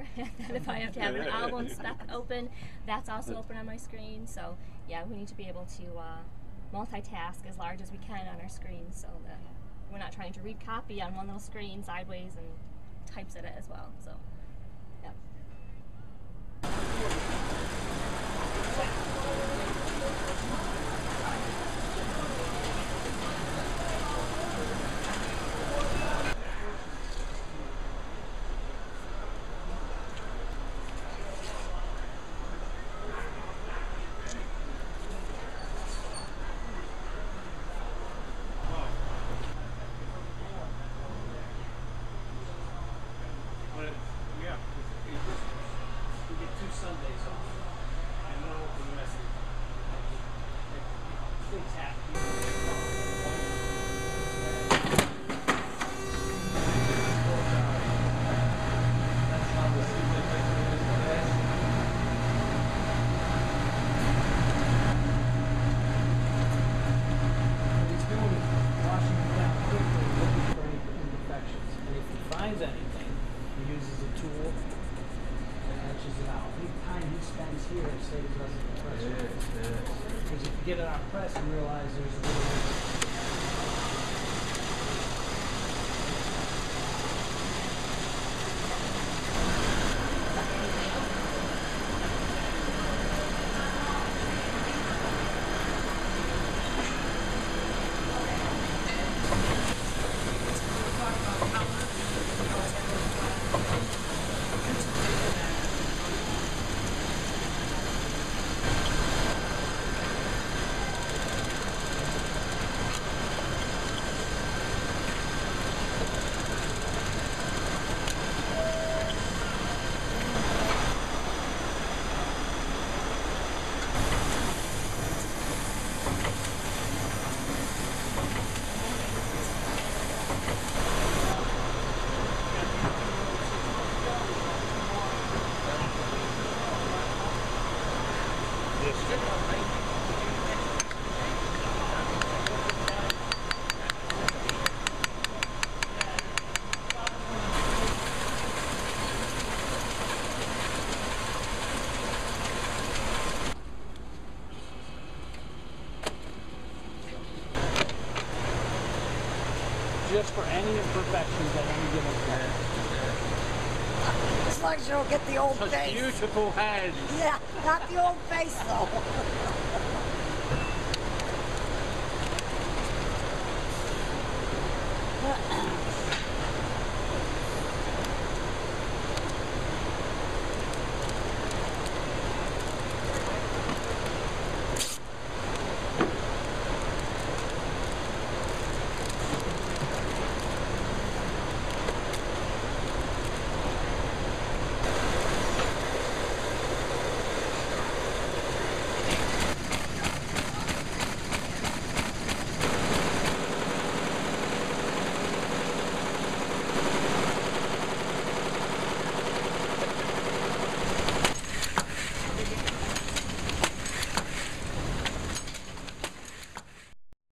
that if I have to have an album stuck open, that's also open on my screen. So yeah, we need to be able to multitask as large as we can on our screen, so that we're not trying to read copy on one little screen sideways and types at it as well. So yeah. Sundays off, and no open the rest of the things happen. He's doing washing it down quickly, looking for any imperfections, and if he finds anything, he uses a tool. It out. Any time he spends here saves us in the press. Because if you get it on press and realize there's a little just for any imperfections at any given time. As long as you don't get the old Such face. beautiful hands. Yeah, not the old face though.